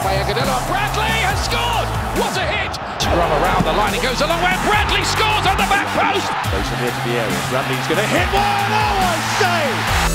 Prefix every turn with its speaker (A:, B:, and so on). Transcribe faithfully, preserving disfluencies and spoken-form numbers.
A: by Agudelo. Bradley has scored! What a hit! Scrum around the line, he goes a long way. Bradley scores on the back post!
B: Close in near to the area. Bradley's going to hit one! Oh, I say!